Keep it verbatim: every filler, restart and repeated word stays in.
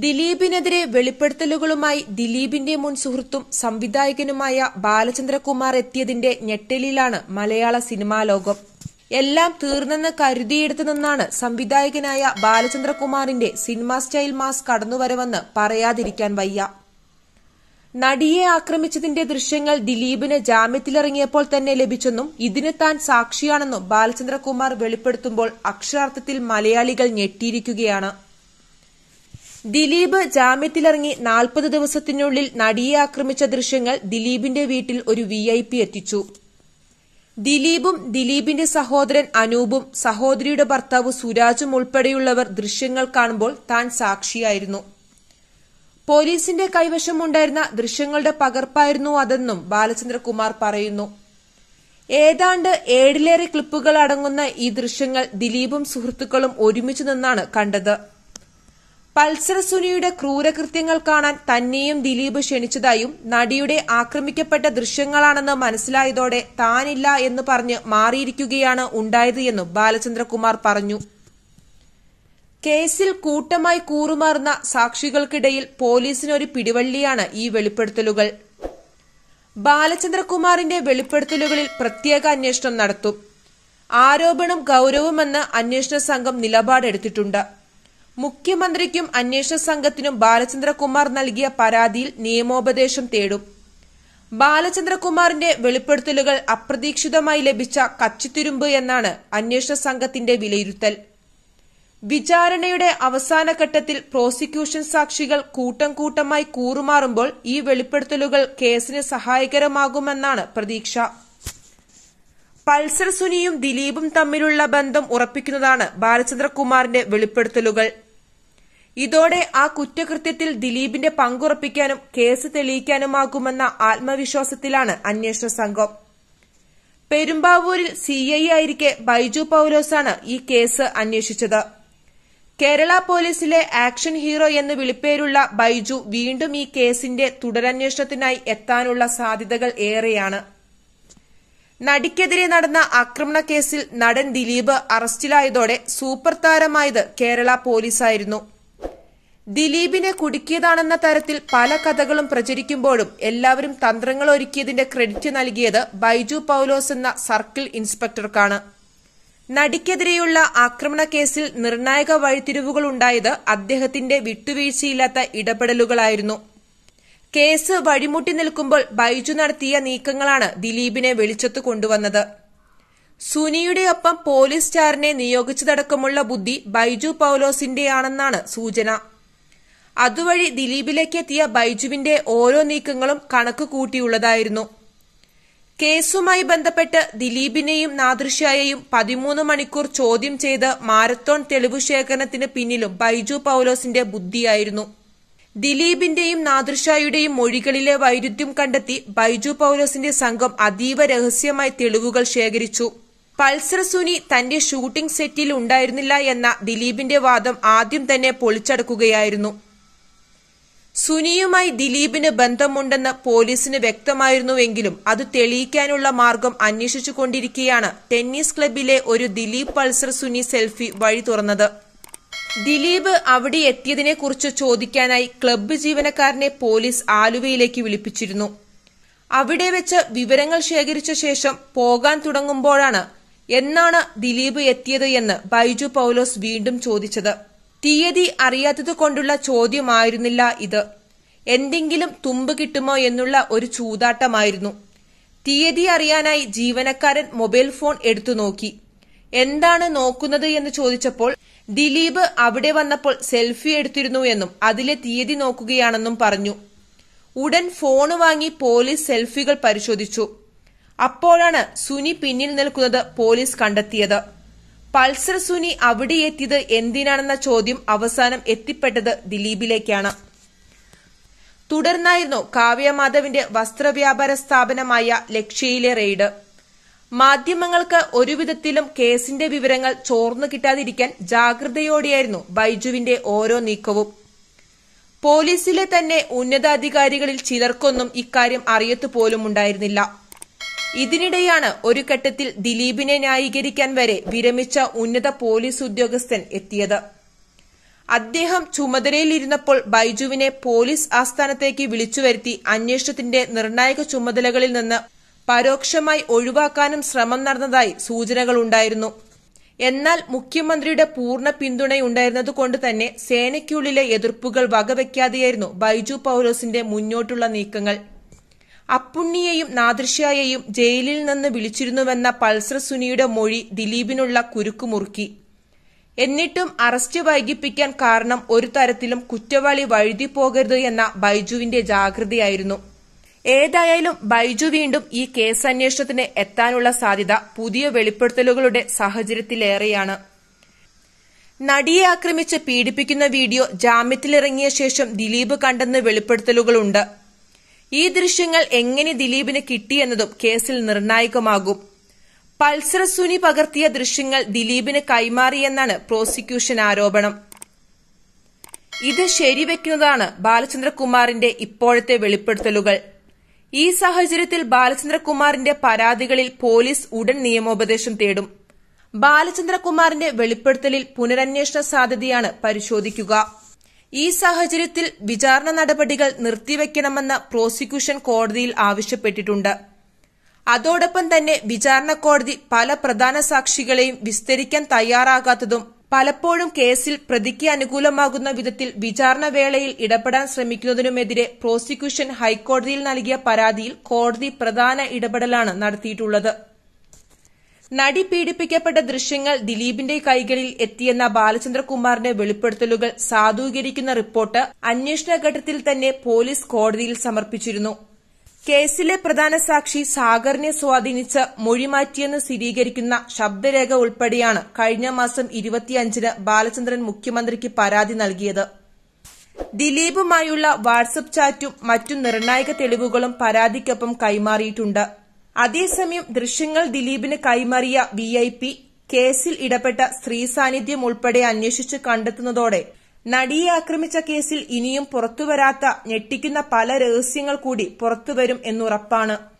ദിലീപിനെതിരെ വെളിപ്പെടുത്തലുകളുമായി ദിലീപിന്റെ മുൻ സുഹൃത്തും സംവിധായകനുമായ ബാലചന്ദ്രകുമാർ എത്തിയതിന്റെ ഞെട്ടലിലാണ് മലയാള സിനിമാ ലോകം. എല്ലാം തീർന്നെന്ന് കരുതിയെടുത്തു നിന്നാണ് സംവിധായകനായ ബാലചന്ദ്രകുമാറിന്റെ സിനിമാ സ്റ്റൈൽ മാസ് കടന്നുവരവെന്ന് പറയാതിരിക്കാൻ വയ്യ. നടിയെ ആക്രമിച്ചതിന്റെ ദൃശ്യങ്ങൾ ദിലീപിന് ജാമ്യത്തിലിറങ്ങിയപ്പോൾ തന്നെ ലഭിച്ചെന്നും ഇതിന് താൻ സാക്ഷിയാണെന്നും ബാലചന്ദ്രകുമാർ വെളിപ്പെടുത്തുമ്പോൾ അക്ഷരാർത്ഥത്തിൽ മലയാളികൾ ഞെട്ടിയിരിക്കുകയാണ്. ദിലീപ് ജാമ്യത്തിലിറങ്ങി നാൽപ്പത് ദിവസത്തിനുള്ളിൽ നടിയെ ആക്രമിച്ച ദൃശ്യങ്ങൾ ദിലീപിന്റെ വീട്ടിൽ ഒരു വി ഐ പി എത്തിച്ചു. ദിലീപും ദിലീപിന്റെ സഹോദരൻ അനൂപും സഹോദരിയുടെ ഭർത്താവ് സുരാജും ഉൾപ്പെടെയുള്ളവർ ദൃശ്യങ്ങൾ കാണുമ്പോൾ താൻ സാക്ഷിയായിരുന്നു. പോലീസിന്റെ കൈവശമുണ്ടായിരുന്ന ദൃശ്യങ്ങളുടെ പകർപ്പായിരുന്നു അതെന്നും ബാലചന്ദ്രകുമാർ പറയുന്നു. ഏതാണ്ട് ഏഴിലേറെ ക്ലിപ്പുകൾ അടങ്ങുന്ന ഈ ദൃശ്യങ്ങൾ ദിലീപും സുഹൃത്തുക്കളും ഒരുമിച്ചു നിന്നാണ് കണ്ടത്. പൾസർ സുനിയുടെ ക്രൂരകൃത്യങ്ങൾ കാണാൻ തന്നെയും ദിലീപ് ക്ഷണിച്ചതായും നടിയുടെ ആക്രമിക്കപ്പെട്ട ദൃശ്യങ്ങളാണെന്ന് മനസ്സിലായതോടെ താനില്ല എന്ന് പറഞ്ഞ് മാറിയിരിക്കുകയാണ് ഉണ്ടായത് എന്നും ബാലചന്ദ്രകുമാർ പറഞ്ഞു. കേസിൽ കൂട്ടമായി കൂറുമാറുന്ന സാക്ഷികൾക്കിടയിൽ പോലീസിനൊരു പിടിവള്ളിയാണ് ഈ വെളിപ്പെടുത്തലുകൾ. ബാലചന്ദ്രകുമാറിന്റെ വെളിപ്പെടുത്തലുകളിൽ പ്രത്യേക അന്വേഷണം നടത്തും. ആരോപണം ഗൌരവമെന്ന് അന്വേഷണ സംഘം നിലപാടെടുത്തിട്ടുണ്ട്. മുഖ്യമന്ത്രിക്കും അന്വേഷണ സംഘത്തിനും ബാലചന്ദ്രകുമാർ നൽകിയ പരാതിയിൽ നിയമോപദേശം തേടും. ബാലചന്ദ്രകുമാറിന്റെ വെളിപ്പെടുത്തലുകൾ അപ്രതീക്ഷിതമായി ലഭിച്ച കച്ചിത്തുരുമ്പ് എന്നാണ് അന്വേഷണ സംഘത്തിന്റെ വിലയിരുത്തൽ. വിചാരണയുടെ അവസാന ഘട്ടത്തിൽ പ്രോസിക്യൂഷൻ സാക്ഷികൾ കൂട്ടം കൂട്ടമായി കൂറുമാറുമ്പോൾ ഈ വെളിപ്പെടുത്തലുകൾ കേസിന് സഹായകരമാകുമെന്നാണ് പ്രതീക്ഷ. പൾസർ സുനിയും ദിലീപും തമ്മിലുള്ള ബന്ധം ഉറപ്പിക്കുന്നതാണ് ബാലചന്ദ്രകുമാറിന്റെ വെളിപ്പെടുത്തലുകൾ. ഇതോടെ ആ കുറ്റകൃത്യത്തിൽ ദിലീപിന്റെ പങ്കുറപ്പിക്കാനും കേസ് തെളിയിക്കാനുമാകുമെന്ന ആത്മവിശ്വാസത്തിലാണ് അന്വേഷണ സംഘം. പെരുമ്പാവൂരിൽ സി ഐ ആയിരിക്കെ ബൈജു പൌലോസാണ് ഈ കേസ് അന്വേഷിച്ചത്. കേരള പോലീസിലെ ആക്ഷൻ ഹീറോ എന്ന് വിളിപ്പേരുള്ള ബൈജു വീണ്ടും ഈ കേസിന്റെ തുടരന്വേഷണത്തിനായി എത്താനുള്ള സാധ്യതകൾ ഏറെയാണ്. നടിക്കെതിരെ നടന്ന ആക്രമണ കേസിൽ നടൻ ദിലീപ് അറസ്റ്റിലായതോടെ സൂപ്പർ താരമായത് കേരള പോലീസായിരുന്നു. ദിലീപിനെ കുടുക്കിയതാണെന്ന തരത്തിൽ പല കഥകളും പ്രചരിക്കുമ്പോഴും എല്ലാവരും തന്ത്രങ്ങൾ ഒരുക്കിയതിന്റെ ക്രെഡിറ്റ് നൽകിയത് ബൈജു പൌലോസ് എന്ന സർക്കിൾ ഇൻസ്പെക്ടർക്കാണ്. നടിക്കെതിരെയുള്ള ആക്രമണ കേസിൽ നിർണായക വഴിത്തിരിവുകൾ ഉണ്ടായത് അദ്ദേഹത്തിന്റെ വിട്ടുവീഴ്ചയില്ലാത്ത ഇടപെടലുകളായിരുന്നു. കേസ് വഴിമുട്ടി നിൽക്കുമ്പോൾ ബൈജു നടത്തിയ നീക്കങ്ങളാണ് ദിലീപിനെ വെളിച്ചത്ത് കൊണ്ടുവന്നത്. സുനിയുടെ ഒപ്പം പോലീസ് സ്റ്റാറിനെ നിയോഗിച്ചതടക്കമുള്ള ബുദ്ധി ബൈജു പൌലോസിന്റെയാണെന്നാണ് സൂചന. അതുവഴി ദിലീപിലേക്കെത്തിയ ബൈജുവിന്റെ ഓരോ നീക്കങ്ങളും കണക്ക് കൂട്ടിയുള്ളതായിരുന്നു. കേസുമായി ബന്ധപ്പെട്ട് ദിലീപിനെയും നാദൃശ്യയെയും പതിമൂന്ന് മണിക്കൂർ ചോദ്യം ചെയ്ത് മാരത്തോൺ തെളിവു ശേഖരണത്തിന് പിന്നിലും ബൈജു പൌലോസിന്റെ ബുദ്ധിയായിരുന്നു. ദിലീപിന്റെയും നാദൃശ്യയുടെയും മൊഴികളിലെ വൈരുദ്ധ്യം കണ്ടെത്തി ബൈജു പൌലോസിന്റെ സംഘം അതീവ രഹസ്യമായി തെളിവുകൾ ശേഖരിച്ചു. പൾസർ സുനി തന്റെ ഷൂട്ടിംഗ് സെറ്റിൽ ഉണ്ടായിരുന്നില്ല എന്ന ദിലീപിന്റെ വാദം ആദ്യം തന്നെ പൊളിച്ചടക്കുകയായിരുന്നു. സുനിയുമായി ദിലീപിന് ബന്ധമുണ്ടെന്ന് പോലീസിന് വ്യക്തമായിരുന്നുവെങ്കിലും അത് തെളിയിക്കാനുള്ള മാർഗം അന്വേഷിച്ചുകൊണ്ടിരിക്കെയാണ് ടെന്നീസ് ക്ലബിലെ ഒരു ദിലീപ് പൾസർ സുനി സെൽഫി വഴി തുറന്നത്. ദിലീപ് അവിടെ എത്തിയതിനെക്കുറിച്ച് ചോദിക്കാനായി ക്ലബ്ബ് ജീവനക്കാരനെ പോലീസ് ആലുവയിലേക്ക് വിളിപ്പിച്ചിരുന്നു. അവിടെ വെച്ച് വിവരങ്ങൾ ശേഖരിച്ച ശേഷം പോകാൻ തുടങ്ങുമ്പോഴാണ് എന്നാണ് ദിലീപ് എത്തിയത് എന്ന് ബൈജു പൌലോസ് വീണ്ടും ചോദിച്ചത്. തീയതി അറിയാത്തതുകൊണ്ടുള്ള ചോദ്യമായിരുന്നില്ല ഇത്. എന്തെങ്കിലും തുമ്പ് കിട്ടുമോ എന്നുള്ള ഒരു ചൂതാട്ടമായിരുന്നു. തീയതി അറിയാനായി ജീവനക്കാരൻ മൊബൈൽ ഫോൺ എടുത്തു നോക്കി. എന്താണ് നോക്കുന്നത് എന്ന് ചോദിച്ചപ്പോൾ ദിലീപ് അവിടെ വന്നപ്പോൾ സെൽഫി എടുത്തിരുന്നു എന്നും അതിലെ തീയതി നോക്കുകയാണെന്നും പറഞ്ഞു. ഉടൻ ഫോണ് വാങ്ങി പോലീസ് സെൽഫികൾ പരിശോധിച്ചു. അപ്പോഴാണ് സുനി പിന്നിൽ നിൽക്കുന്നത് പോലീസ് കണ്ടെത്തിയത്. പൾസർ സുനി അവിടെ എത്തിയത് എന്തിനാണെന്ന ചോദ്യം അവസാനം എത്തിപ്പെട്ടത് ദിലീപിലേക്കാണ്. തുടർന്നായിരുന്നു കാവ്യ മാധവിന്റെ വസ്ത്രവ്യാപാര സ്ഥാപനമായ ലക്ഷ്യയിലെ റെയ്ഡ്. മാധ്യമങ്ങൾക്ക് ഒരുവിധത്തിലും കേസിന്റെ വിവരങ്ങൾ ചോർന്നു കിട്ടാതിരിക്കാൻ ജാഗ്രതയോടെയായിരുന്നു ബൈജുവിന്റെ ഓരോ നീക്കവും. പോലീസിലെ തന്നെ ഉന്നതാധികാരികളിൽ ചിലർക്കൊന്നും ഇക്കാര്യം അറിയത്തുപോലുമുണ്ടായിരുന്നില്ല. ഇതിനിടെയാണ് ഒരു ഘട്ടത്തിൽ ദിലീപിനെ ന്യായീകരിക്കാൻ വരെ വിരമിച്ച ഉന്നത പോലീസ് ഉദ്യോഗസ്ഥൻ എത്തിയത്. അദ്ദേഹം ചുമതലയിലിരുന്നപ്പോൾ ബൈജുവിനെ പോലീസ് ആസ്ഥാനത്തേക്ക് വിളിച്ചുവരുത്തി അന്വേഷണത്തിന്റെ നിർണായക ചുമതലകളിൽ നിന്ന് പരോക്ഷമായി ഒഴിവാക്കാനും ശ്രമം നടന്നതായി സൂചനകളുണ്ടായിരുന്നു. എന്നാൽ മുഖ്യമന്ത്രിയുടെ പൂർണ്ണ പിന്തുണയുണ്ടായിരുന്നതുകൊണ്ട് തന്നെ സേനയ്ക്കുള്ളിലെ എതിർപ്പുകൾ വകവെക്കാതെയായിരുന്നു ബൈജു പൌലോസിന്റെ മുന്നോട്ടുള്ള നീക്കങ്ങൾ. അപ്പുണ്ണിയെയും നാദൃശ്യയെയും ജയിലിൽ നിന്ന് വിളിച്ചിരുന്നുവെന്ന പൾസർ സുനിയുടെ മൊഴി ദിലീപിനുള്ള കുരുക്കുമുറുക്കി. എന്നിട്ടും അറസ്റ്റ് വൈകിപ്പിക്കാൻ കാരണം ഒരു തരത്തിലും കുറ്റവാളി വഴുതി പോകരുത് എന്ന ബൈജുവിന്റെ ജാഗ്രതയായിരുന്നു. ഏതായാലും ബൈജു വീണ്ടും ഈ കേസന്വേഷണത്തിന് എത്താനുള്ള സാധ്യത പുതിയ വെളിപ്പെടുത്തലുകളുടെ സാഹചര്യത്തിലേറെയാണ്. നടിയെ ആക്രമിച്ച് പീഡിപ്പിക്കുന്ന വീഡിയോ ജാമ്യത്തിലിറങ്ങിയ ശേഷം ദിലീപ് കണ്ടെന്ന് വെളിപ്പെടുത്തലുകളുണ്ട്. ഈ ദൃശ്യങ്ങൾ എങ്ങനെ ദിലീപിന് കിട്ടിയെന്നതും കേസിൽ നിർണായകമാകും. പൾസർ സുനി പകർത്തിയ ദൃശ്യങ്ങൾ ദിലീപിന് കൈമാറിയെന്നാണ് പ്രോസിക്യൂഷൻ ആരോപണം. ഇത് ശരിവെക്കുന്നതാണ് ബാലചന്ദ്രകുമാറിന്റെ ഇപ്പോഴത്തെ വെളിപ്പെടുത്തലുകൾ. ഈ സാഹചര്യത്തിൽ ബാലചന്ദ്രകുമാറിന്റെ പരാതികളിൽ പോലീസ് ഉടൻ നിയമോപദേശം തേടും. ബാലചന്ദ്രകുമാറിന്റെ വെളിപ്പെടുത്തലിൽ പുനരന്വേഷണ സാധ്യതയാണ് പരിശോധിക്കുക. ഈ സാഹചര്യത്തിൽ വിചാരണ നടപടികൾ നിർത്തിവെക്കണമെന്ന് പ്രോസിക്യൂഷൻ കോടതിയിൽ ആവശ്യപ്പെട്ടിട്ടുണ്ട്. അതോടൊപ്പം തന്നെ വിചാരണ കോടതി പല പ്രധാന സാക്ഷികളെയും വിസ്തരിക്കാൻ തയ്യാറാകാത്തതും പലപ്പോഴും കേസിൽ പ്രതിക്ക് അനുകൂലമാകുന്ന വിധത്തിൽ വിചാരണ വേളയിൽ ഇടപെടാൻ ശ്രമിക്കുന്നതിനുമെതിരെ പ്രോസിക്യൂഷൻ ഹൈക്കോടതിയിൽ നൽകിയ പരാതിയിൽ കോടതി പ്രധാന ഇടപെടലാണ് നടത്തിയിട്ടുള്ളത്. നടി പീഡിപ്പിക്കപ്പെട്ട ദൃശ്യങ്ങൾ ദിലീപിന്റെ കൈകളിൽ എത്തിയെന്ന ബാലചന്ദ്രകുമാറിന്റെ വെളിപ്പെടുത്തലുകൾ സാധൂകരിക്കുന്ന റിപ്പോർട്ട് അന്വേഷണ ഘട്ടത്തിൽ തന്നെ പോലീസ് കോടതിയിൽ സമർപ്പിച്ചിരുന്നു. കേസിലെ പ്രധാന സാക്ഷി സാഗറിനെ സ്വാധീനിച്ച് മൊഴിമാറ്റിയെന്ന് സ്ഥിരീകരിക്കുന്ന ശബ്ദരേഖ ഉൾപ്പെടെയാണ് കഴിഞ്ഞ മാസം ഇരുപത്തിയഞ്ചിന് ബാലചന്ദ്രൻ മുഖ്യമന്ത്രിക്ക് പരാതി നൽകിയത്. ദിലീപുമായുള്ള വാട്സപ്പ് ചാറ്റും മറ്റു നിർണായക തെളിവുകളും പരാതിക്കൊപ്പം കൈമാറിയിട്ടുണ്ട്. അതേസമയം ദൃശ്യങ്ങൾ ദിലീപിന് കൈമാറിയ വി ഐ പി കേസിൽ ഇടപെട്ട സ്ത്രീ സാന്നിധ്യം ഉൾപ്പെടെ അന്വേഷിച്ച് കണ്ടെത്തുന്നതോടെ നടിയെ ആക്രമിച്ച കേസിൽ ഇനിയും പുറത്തുവരാത്ത ഞെട്ടിക്കുന്ന പല രഹസ്യങ്ങൾ കൂടി പുറത്തുവരും എന്നുറപ്പാണ്.